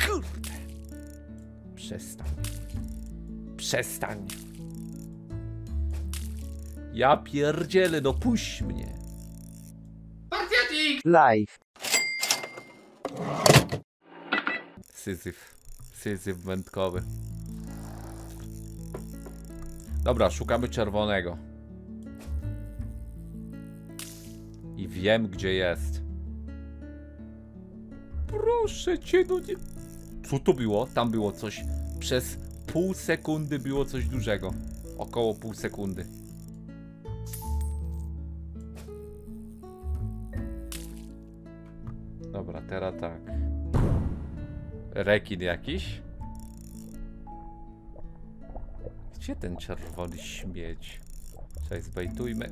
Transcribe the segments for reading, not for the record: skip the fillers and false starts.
Kurde. Przestań. Przestań. Ja pierdzielę, no puść mnie. Live. Syzyf. Syzyf wędkowy. Dobra, szukamy czerwonego. I wiem, gdzie jest. Proszę cię, no nie... Co to było? Tam było coś. Przez pół sekundy było coś dużego. Około pół sekundy. Dobra, teraz tak. Rekin jakiś? Gdzie ten czerwony śmieć? Cześć, zbejtujmy.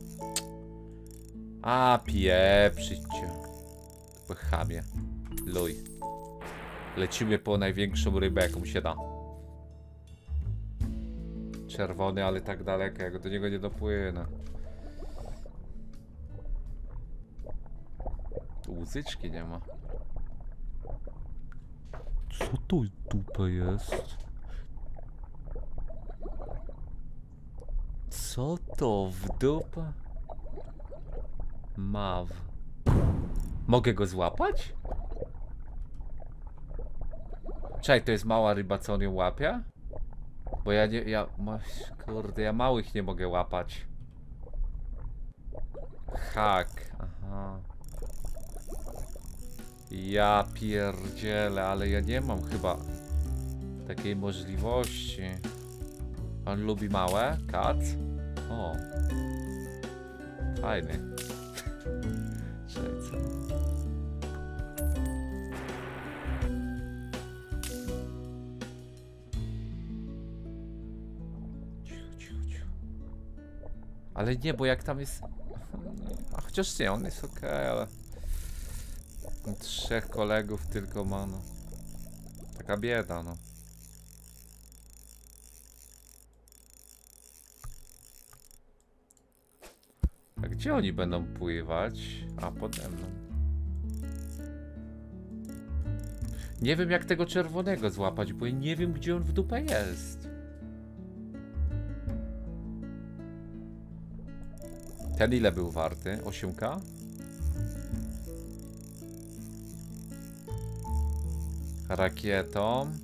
A, pieprzyć cię. Chamie. Luj. Lecimy po największą rybę, jaką się da. Czerwony, ale tak daleko, jak do niego nie dopłynę. Tu łzyczki nie ma. Co to dupę jest? Co to w dupę? Maw. Mogę go złapać? Czekaj, to jest mała ryba, co on ją łapie? Bo ja nie... Kurde, ja małych nie mogę łapać. Hak. Aha. Ja pierdzielę, ale ja nie mam chyba takiej możliwości. On lubi małe? Kac? O. Fajny. Cześć. Ale nie, bo jak tam jest... A chociaż nie, on jest okej, ale... 3 kolegów tylko ma, no. Taka bieda, no. A gdzie oni będą pływać? A, pode mną. Nie wiem, jak tego czerwonego złapać, bo ja nie wiem, gdzie on w dupę jest. Ten ile był warty? 8K? Rakietą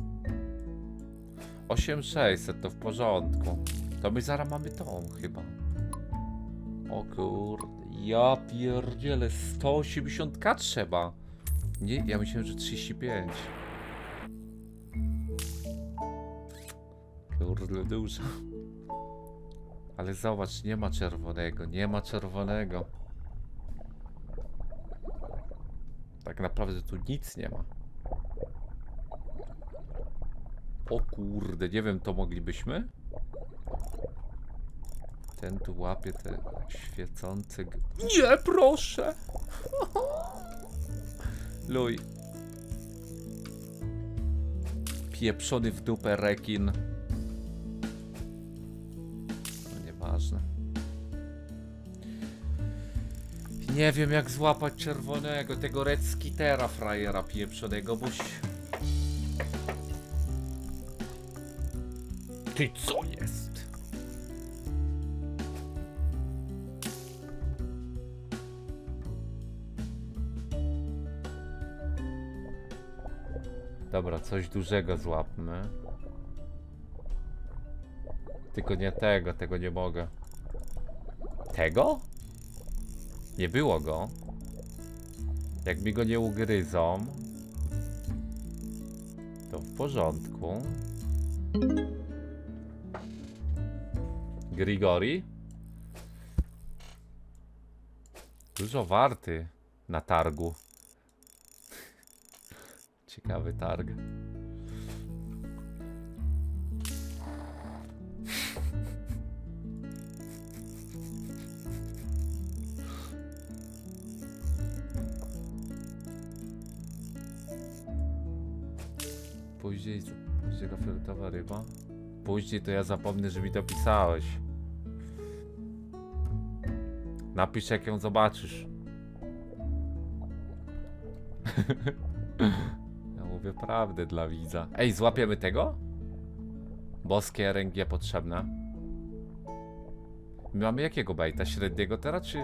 8600 to w porządku. To my zaraz mamy tą chyba. O kurde, ja pierdzielę, 180k trzeba. Nie, ja myślałem, że 35. Kurde, dużo. Ale zobacz, nie ma czerwonego, nie ma czerwonego. Tak naprawdę tu nic nie ma. O kurde, nie wiem, to moglibyśmy? Ten tu łapie te świecące... Nie, proszę! Luj. Pieprzony w dupę rekin. No nieważne. Nie wiem, jak złapać czerwonego, tego Red Skittera frajera pieprzonego, boś... Ty co jest? Dobra, coś dużego złapmy. Tylko nie tego, tego nie mogę. Tego? Nie było go. Jak mi go nie ugryzą, to w porządku. Grigori? Dużo warty na targu. Ciekawy targ. Później taka fioletowa ryba. Później to ja zapomnę, że mi to pisałeś. Napisz, jak ją zobaczysz. Ja mówię prawdę dla widza. Ej, złapiemy tego? Boskie RNG potrzebne. My mamy jakiego bajta? Średniego teraz, czy...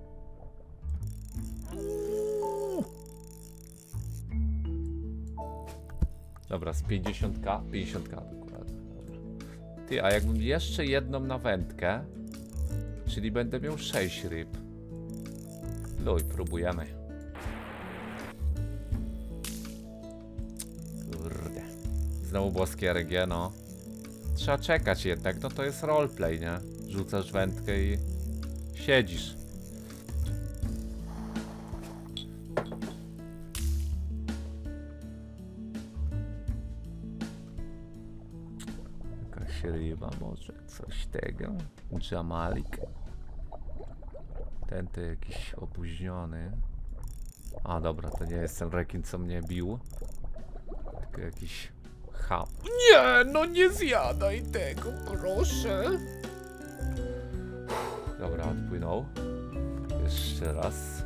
Dobra, z 50k? 50k dokładnie. Dobra. Ty, a jakbym jeszcze jedną na wędkę, czyli będę miał 6 ryb. Luj, próbujemy. Kurde. Znowu boskie RG, no. Trzeba czekać jednak, no to jest roleplay, nie? Rzucasz wędkę i siedzisz. Jakaś ryba może, coś tego. Jamalik. Ten to jakiś opóźniony. A dobra, to nie jest ten rekin, co mnie bił. Tylko jakiś cham. Nie, no nie zjadaj tego, proszę. Dobra, odpłynął. Jeszcze raz.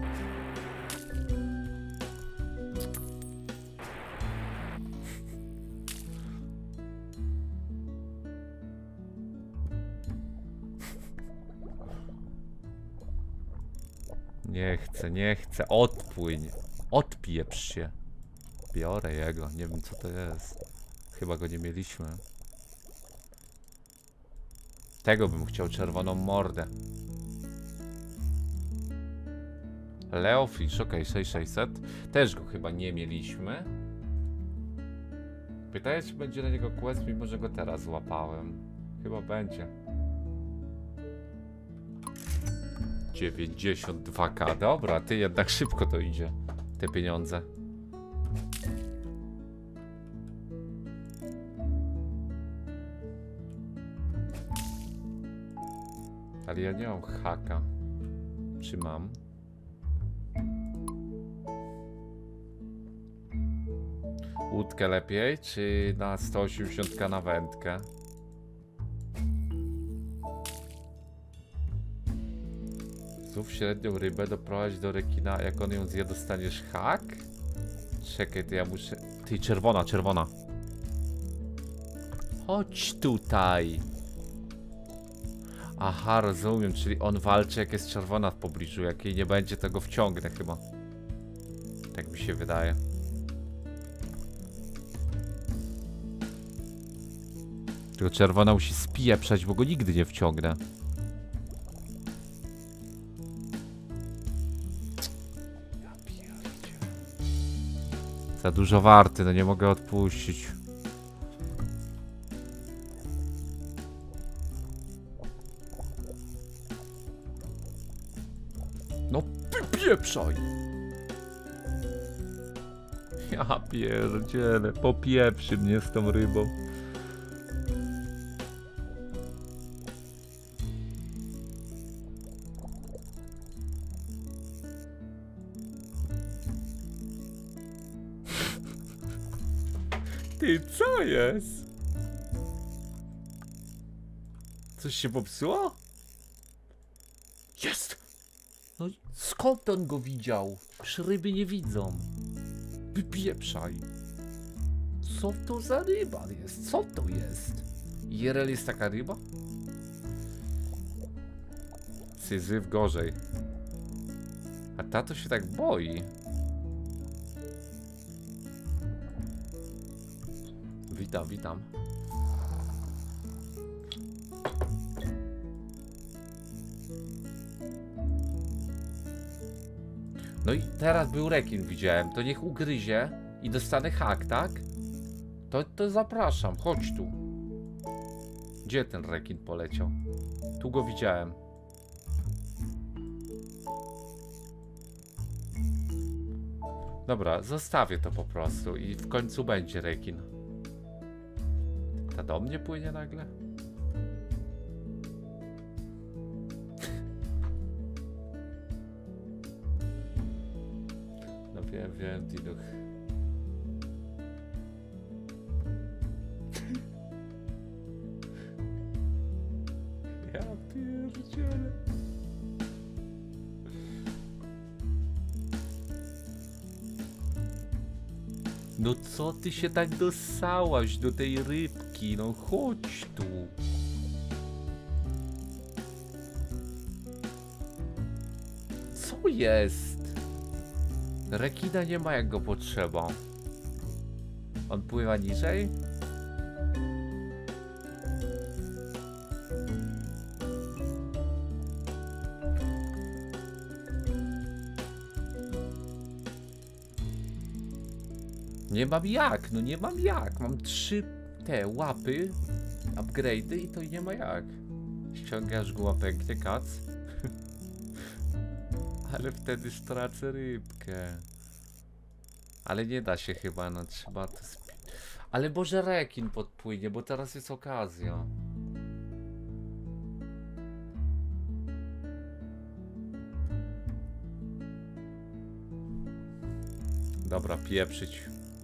Nie chcę, odpłyń. Odpieprz się. Biorę jego, nie wiem co to jest. Chyba go nie mieliśmy. Tego bym chciał, czerwoną mordę. Leofish, ok, 6600. Też go chyba nie mieliśmy. Pytaję, czy będzie na niego quest, mimo że go teraz złapałem. Chyba będzie. 92k, dobra, ty jednak szybko to idzie. Te pieniądze. Ale ja nie mam haka. Czy mam? Łódkę lepiej, czy na 180 na wędkę? Znów średnią rybę doprowadź do rekina. Jak on ją zje, dostaniesz hak? Czekaj, to ja muszę... Ty, czerwona, czerwona. Chodź tutaj. Aha, rozumiem, czyli on walczy, jak jest czerwona w pobliżu. Jak jej nie będzie, to go wciągnę chyba. Tak mi się wydaje. Tylko czerwona musi spieprzać, bo go nigdy nie wciągnę. Ja pierdzie. Za dużo warty, no nie mogę odpuścić. No pieprzaj! Ja pierdzielę, popieprzy mnie z tą rybą. Ty, co jest? Coś się popsuło? Jest! No skąd on go widział? Przecież ryby nie widzą. Wypieprzaj. Co to za ryba jest? Co to jest? IRL jest taka ryba? Syzyf gorzej. A tato się tak boi. Witam, witam. No i teraz był rekin, widziałem. To niech ugryzie i dostanę hak, tak? To zapraszam, chodź tu. Gdzie ten rekin poleciał? Tu go widziałem. Dobra, zostawię to po prostu i w końcu będzie rekin. Ta do mnie płynie nagle? No wiem, Diluch. Ja pierdzielę. No co ty się tak dosałaś do tej rybki? No chodź tu. Co jest? Rekina nie ma jak go potrzeba. On pływa niżej? Nie mam jak, no nie mam jak. Mam 3 te łapy, upgrade'y i to nie ma jak. Ściągasz go, pęknie kac. Ale wtedy stracę rybkę. Ale nie da się chyba, no trzeba to ale może rekin podpłynie, bo teraz jest okazja. Dobra, pieprzyć.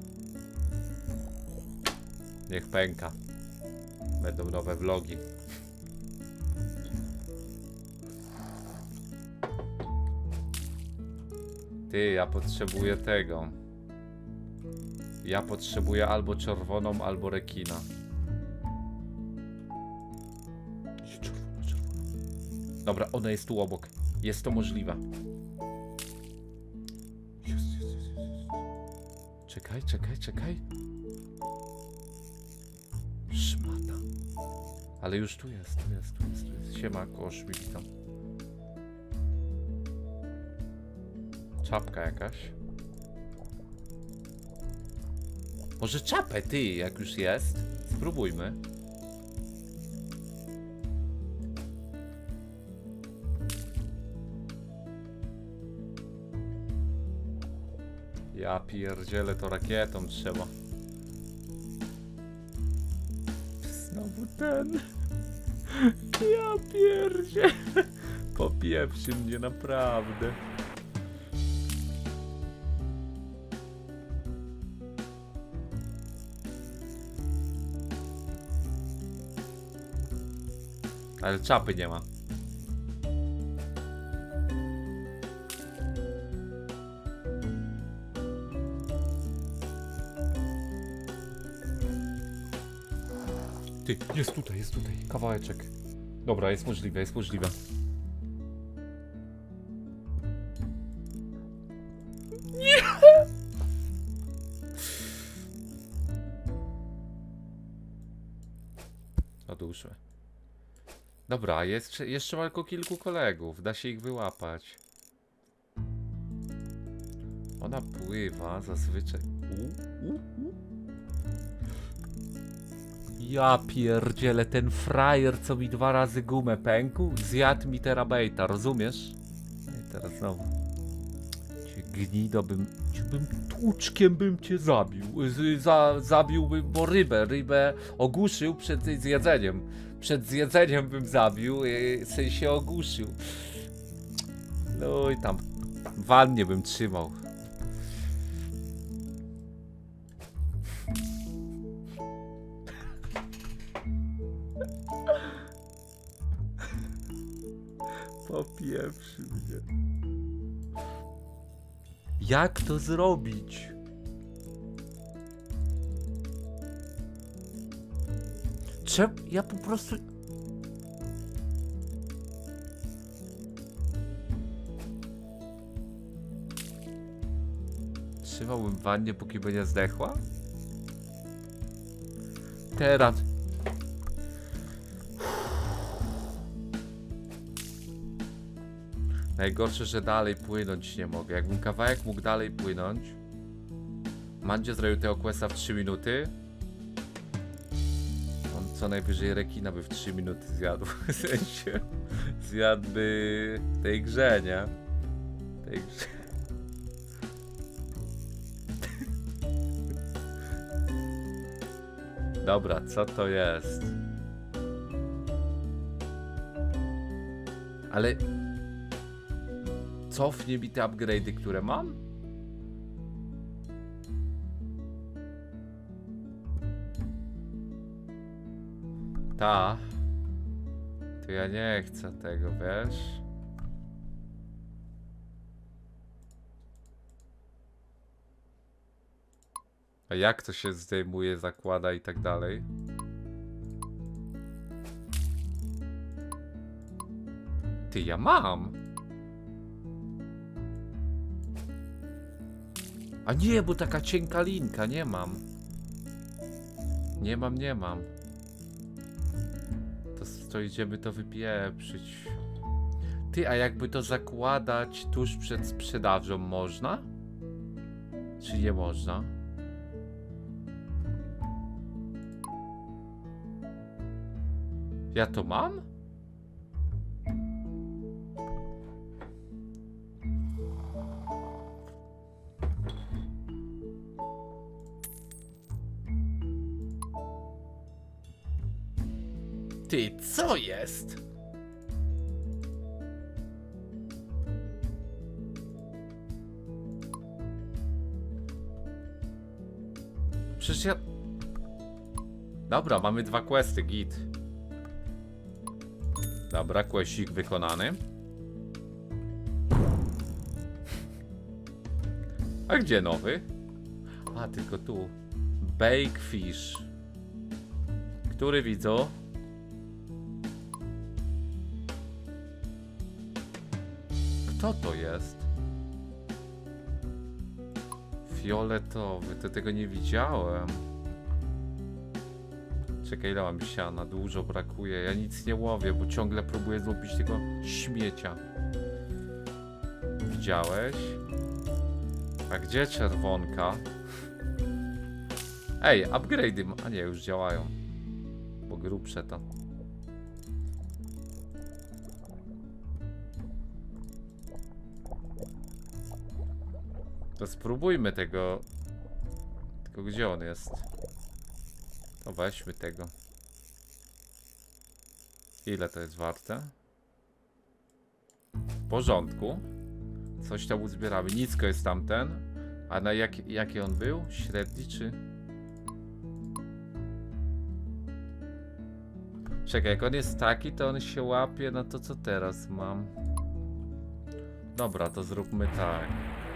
Niech pęka. Będą nowe vlogi. Ty, ja potrzebuję tego. Ja potrzebuję albo czerwoną, albo rekina. Czerwona. Dobra, ona jest tu obok. Jest to możliwe. Jest. Czekaj. Szmata. Ale już tu jest. Siema, kosz mi witam. Czapka jakaś. Może czapę, ty, jak już jest. Spróbujmy. Ja pierdzielę, to rakietą trzeba. Znowu ten. Ja pierdzielę. Popieprzy mnie naprawdę. Ale czapy nie ma. Ty, jest tutaj. Kawałeczek. Dobra, jest możliwe. Nie! Odłóżmy. Dobra, jeszcze ma tylko kilku kolegów. Da się ich wyłapać. Ona pływa zazwyczaj. Ja pierdzielę, ten frajer, co mi 2 razy gumę pękł, zjadł mi terabejta, rozumiesz? No i teraz znowu. Cię gnido tłuczkiem bym cię zabił. Zabiłbym, bo rybę ogłuszył przed zjedzeniem. Przed zjedzeniem bym zabił, w sensie ogłuszył. No i tam w wannie bym trzymał. Popieprzy mnie. Jak to zrobić? Ja po prostu... Trzymałbym w wannie, póki by nie zdechła? Teraz... Najgorsze, że dalej płynąć nie mogę. Jakbym kawałek mógł dalej płynąć. Mandzie zrobił tego questa w 3 minuty. On co najwyżej rekina by w 3 minuty zjadł. W sensie zjadłby tej grze, nie? Tej grze. Dobra, co to jest? Ale... Cofnie mi te upgrade'y, które mam? Ta. To ja nie chcę tego, wiesz? A jak to się zdejmuje, zakłada i tak dalej? Ty, ja mam! A nie, bo taka cienka linka, nie mam. Nie mam. To idziemy to wypieprzyć. Ty, a jakby to zakładać tuż przed sprzedażą można? Czy nie można? Ja to mam? Ty, co jest? Przecież ja... Dobra, mamy 2 questy, git. Dobra, questik wykonany. A gdzie nowy? A, tylko tu. Bake fish. Który widzą? Kto to jest? Fioletowy, to tego nie widziałem. Czekaj, ile mam siana? Dużo brakuje. Ja nic nie łowię, bo ciągle próbuję złowić tego śmiecia. Widziałeś? A gdzie czerwonka? Ej, upgrade'y... A nie, już działają. Bo grubsze to. To spróbujmy tego. Tylko gdzie on jest? To weźmy tego. Ile to jest warte? W porządku. Coś tam uzbieramy. Nisko jest tamten. A na jaki on był? Średni czy... Czekaj, jak on jest taki, to on się łapie na to, co teraz mam. Dobra, to zróbmy tak.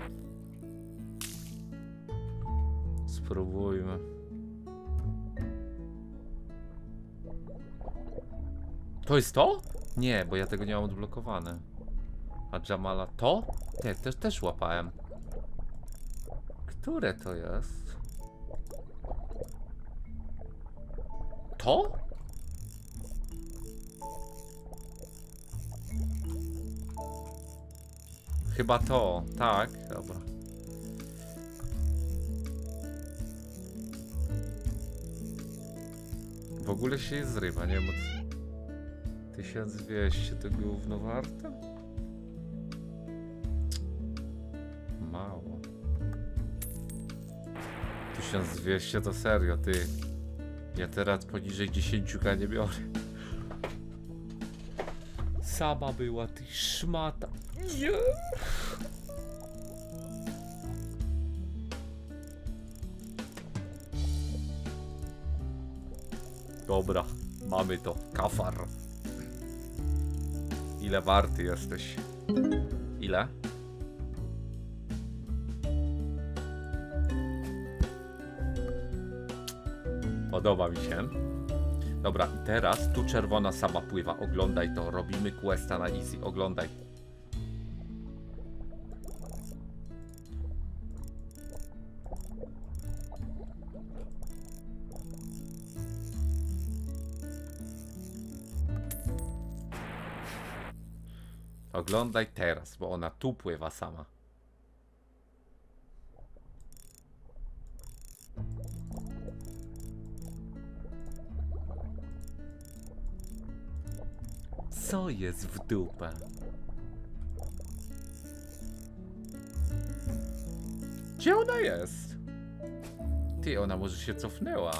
Spróbujmy. To jest to? Nie, bo ja tego nie mam odblokowane. A Jamala to? Nie, też łapałem. Które to jest? To? Chyba to, tak, dobra. W ogóle się je zrywa, nie wiem, 1200 to gówno warte? Mało. 1200 to serio, ty. Ja teraz poniżej 10k nie biorę. Sama była, ty szmata. Nie. Dobra, mamy to. Kafar. Ile warty jesteś? Ile? Podoba mi się. Dobra, i teraz tu czerwona sama pływa. Oglądaj to. Robimy questa na easy. Oglądaj. Oglądaj teraz, bo ona tu pływa sama. Co jest w dupę? Gdzie ona jest? Ty, ona może się cofnęła.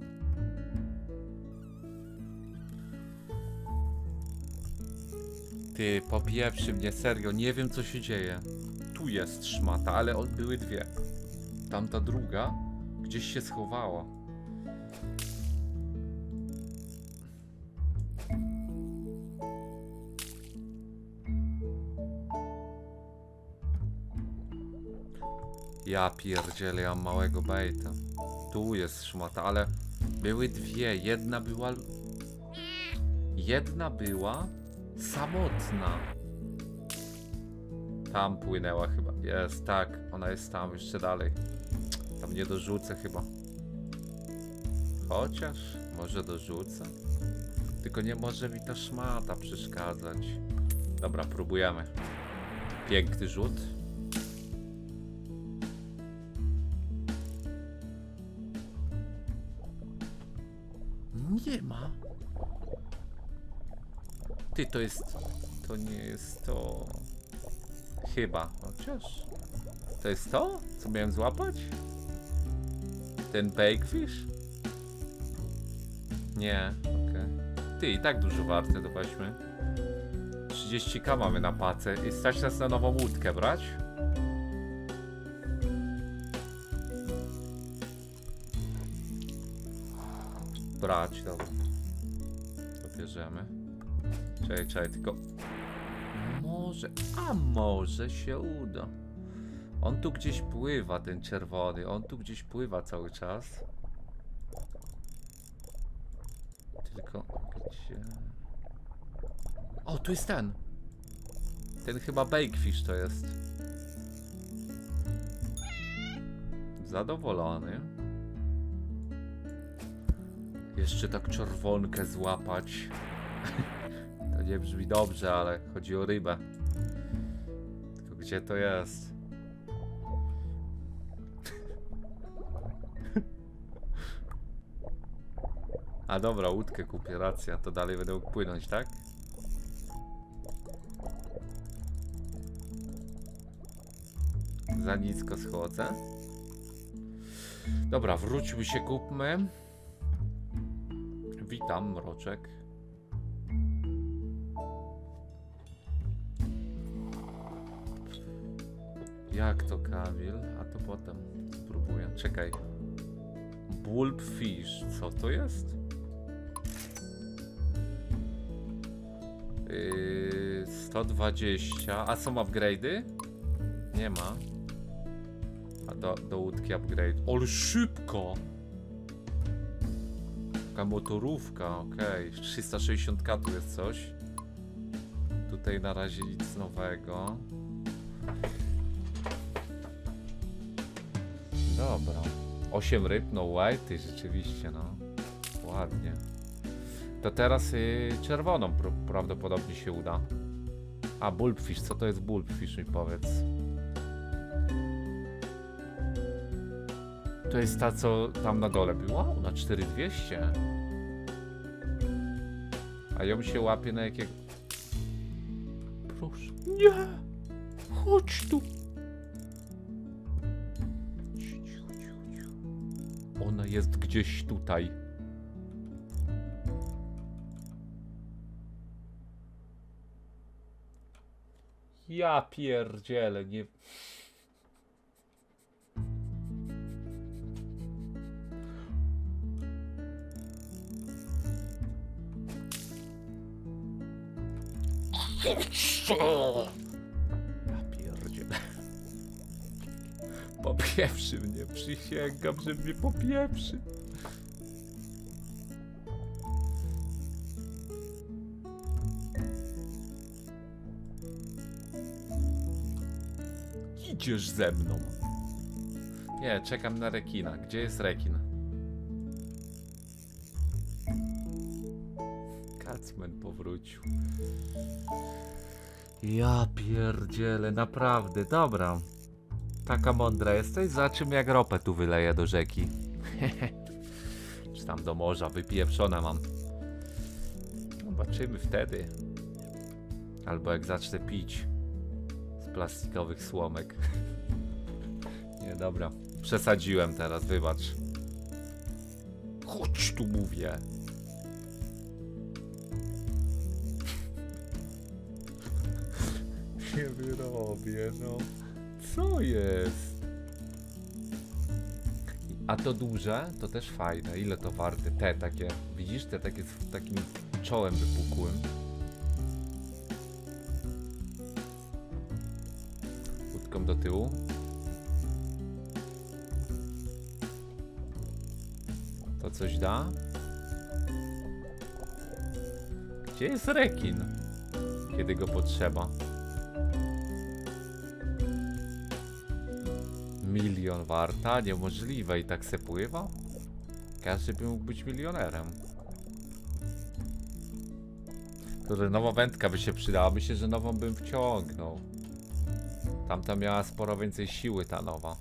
Ty, popieprzy mnie, serio, nie wiem co się dzieje. Tu jest szmata, ale były dwie. Tamta druga gdzieś się schowała. Ja pierdzielę, ja mam małego baita. Tu jest szmata, ale były dwie. Jedna była samotna. Tam płynęła chyba. Jest, tak. Ona jest tam, jeszcze dalej. Tam nie dorzucę chyba. Chociaż może dorzucę. Tylko nie może mi ta szmata przeszkadzać. Dobra, próbujemy. Piękny rzut. Nie ma. Ty, to jest... To nie jest to... Chyba. Chociaż... To jest to? Co miałem złapać? Ten bakefish? Nie, okej. Ty, i tak dużo warte, to weźmy. 30k mamy na pacę. I stać nas na nową łódkę brać? Brać, dobra. To bierzemy. Czekaj, tylko... Może się uda. On tu gdzieś pływa, ten czerwony. On tu gdzieś pływa cały czas. Tylko gdzie... O, tu jest ten. Ten chyba bakefish to jest. Zadowolony. Jeszcze tak czerwonkę złapać. To nie brzmi dobrze, ale chodzi o rybę. Tylko gdzie to jest? A dobra, łódkę kupię, racja. To dalej będę mógł płynąć, tak? Za nisko schodzę. Dobra, wróćmy się, kupmy. Witam, mroczek. Jak to, Kamil? A to potem spróbuję. Czekaj. Bulbfish. Co to jest? 120. A są upgrade'y? Nie ma. A do łódki upgrade. Ale szybko! Taka motorówka, okej. 360k tu jest coś. Tutaj na razie nic nowego. Dobra. 8 ryb, no white, rzeczywiście, no. Ładnie. To teraz czerwoną prawdopodobnie się uda. A, bulbfish, co to jest bulbfish, mi powiedz. To jest ta, co tam na dole była? Wow, na 4200. A ją się łapie na jakiego... Proszę. Nie! Chodź tu! Ona jest gdzieś tutaj. Ja pierdzielę, nie... Ja pierdzielę. Popieprzy mnie, przysięgam, że mnie popieprzy. Idziesz ze mną. Nie, czekam na rekina. Gdzie jest rekin? Kacman powrócił. Ja pierdzielę, naprawdę, dobra. Taka mądra jesteś? Zobaczymy, jak ropę tu wyleję do rzeki. Czy tam do morza, wypieprzone mam. Zobaczymy wtedy. Albo jak zacznę pić z plastikowych słomek. Nie, dobra. Przesadziłem teraz, wybacz. Chodź tu, mówię. Nie wyrobię, no. Co jest? A to duże, to też fajne. Ile to warte? Te takie, widzisz? Te takie z takim czołem wypukłym. Łódką do tyłu. To coś da? Gdzie jest rekin? Kiedy go potrzeba? 1 000 000 warta? Niemożliwe i tak se pływa? Każdy by mógł być milionerem. Kurde, nowa wędka by się przydała. Myślę, że nową bym wciągnął. Tamta miała sporo więcej siły, ta nowa.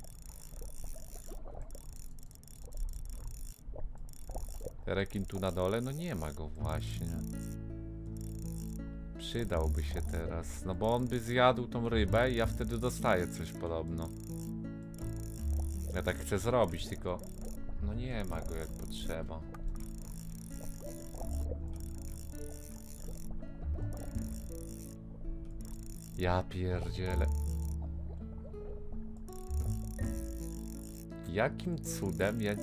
Rekin tu na dole? No nie ma go właśnie. Przydałby się teraz. No bo on by zjadł tą rybę i ja wtedy dostaję coś podobno. Ja tak chcę zrobić, tylko... No nie ma go jak potrzeba. Ja pierdzielę. Jakim cudem ja...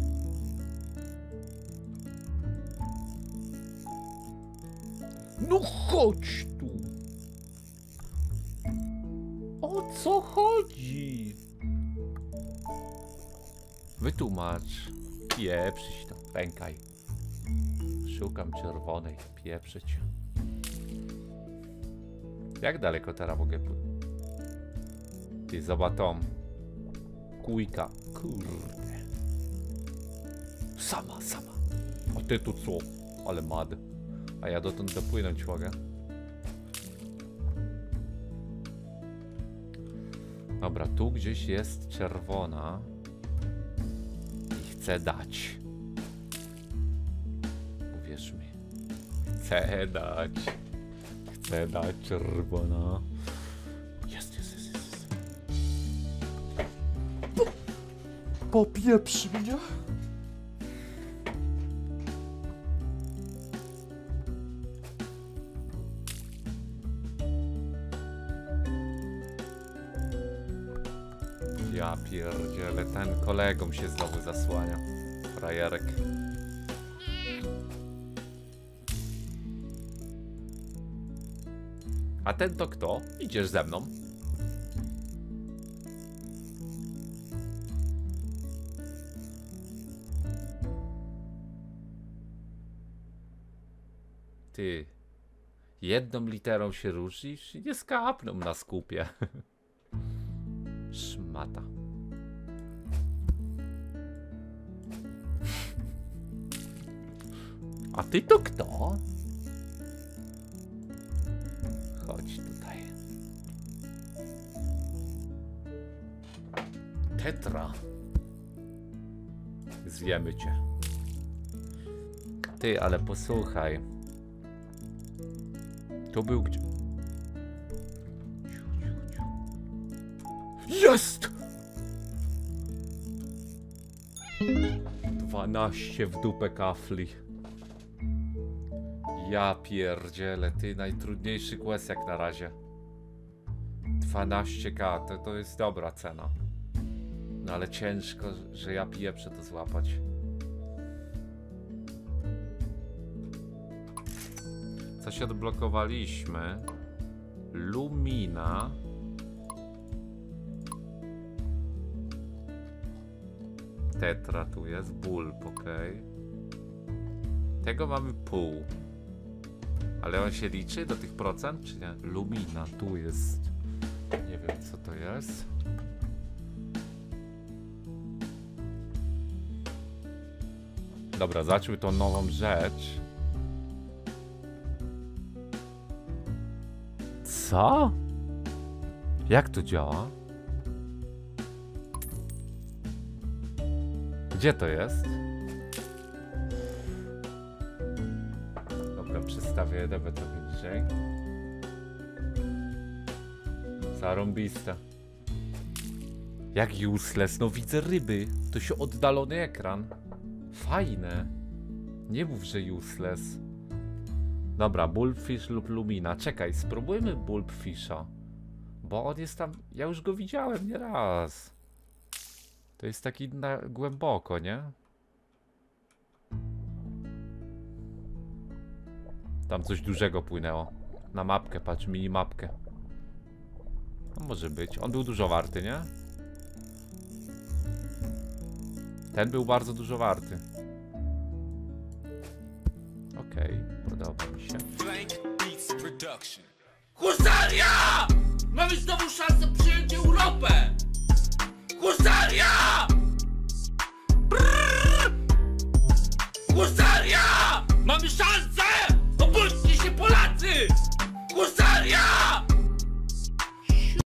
No chodź tu! O co chodzi? Wytłumacz. Pieprzyć to. Pękaj. Szukam czerwonej. Pieprzyć. Jak daleko teraz mogę pójść? Ty, zobacz tą. Kujka. Kurde. Sama. A ty tu co? Ale mad. A ja dotąd dopłynąć mogę. Dobra, tu gdzieś jest czerwona. I chcę dać. Uwierz mi. Chcę dać. Chcę dać czerwona. Jest. Popieprz mnie. Ja pierdzielę, ten kolegą się znowu zasłania. Frajerek. A ten to kto? Idziesz ze mną? Ty. Jedną literą się różnisz i nie skapną na skupie. Szmata. A ty to kto? Chodź tutaj. Tetra. Zwiemy cię. Ty, ale posłuchaj. Tu był gdzie... Jest! 12 w dupę kafli. Ja pierdzielę, ty, najtrudniejszy quest jak na razie. 12k, to jest dobra cena. No ale ciężko, że ja pieprzę to złapać. Coś odblokowaliśmy. Lumina. Tetra tu jest, bulb, okej. Tego mamy pół. Ale on się liczy do tych procent, czy nie? Lumina, tu jest. Nie wiem co to jest. Dobra, zacznijmy tą nową rzecz. Co? Jak to działa? Gdzie to jest? Dobra, przestawię EDB trochę niżej. Zarąbiste. Jak useless, no widzę ryby. To się oddalony ekran. Fajne. Nie mów, że useless. Dobra, bulbfish lub lumina. Czekaj, spróbujmy bulbfisha. Bo on jest tam... Ja już go widziałem nieraz. To jest taki na głęboko, nie? Tam coś dużego płynęło. Na mapkę, patrz, minimapkę. No może być. On był dużo warty, nie? Ten był bardzo dużo warty. Okej, podoba mi się. Husaria! Mamy znowu szansę przyjąć Europę!